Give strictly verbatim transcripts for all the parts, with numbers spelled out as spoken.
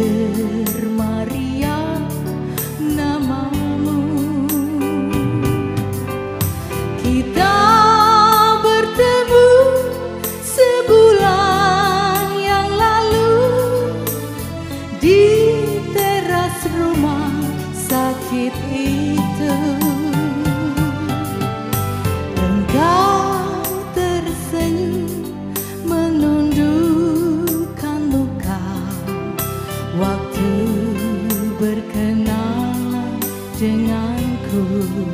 Suster Maria namamu. Kita bertemu sebulan yang lalu di teras rumah sakit itu. Engkau tersenyum menundukkan luka waktu berkenalan denganku.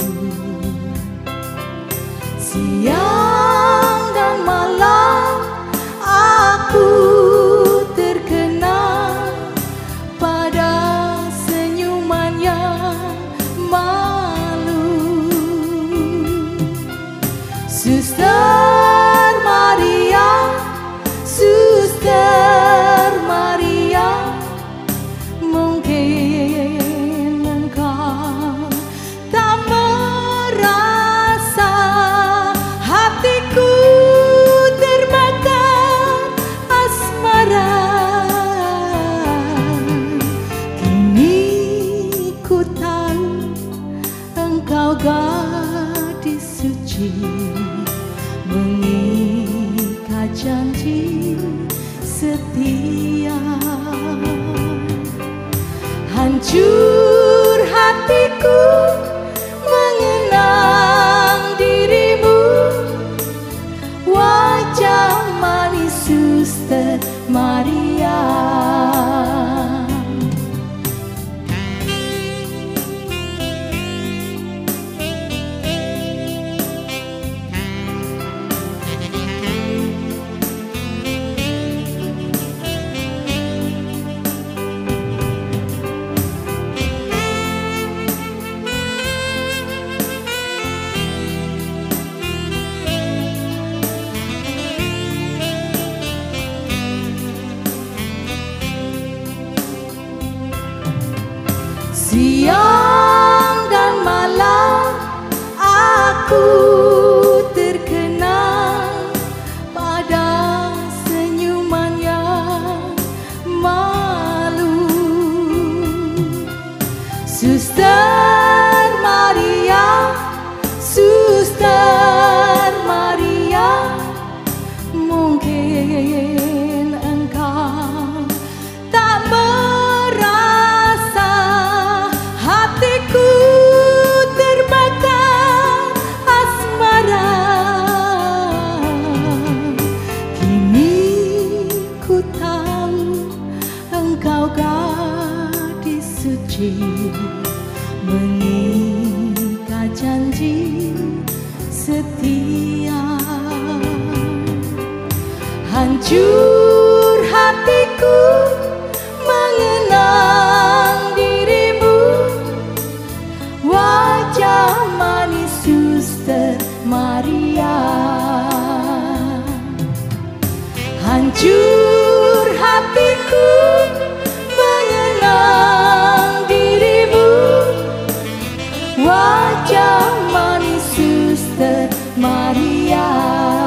Siang dan malam aku terkenal pada senyumannya malu. Suster Maria, Suster Maria, mungkin engkau tak merasa hatiku terbakar asmara. Kini ku tahu engkau gadis suci, mengikat janji setia. Hancur hatiku mengenang dirimu, wajah manis Suster Maria. Siang dan malam aku terkenal pada senyumannya malu. Suster Maria, Suster Maria, mungkin engkau tak merasa hatiku terbakar asmara. Kini ku tahu engkau gadis suci, mengikat janji setia. Hancur hatiku mengenang dirimu, wajah manis Suster Maria. Hancur hatiku mengenang dirimu, wajah manis Suster Maria.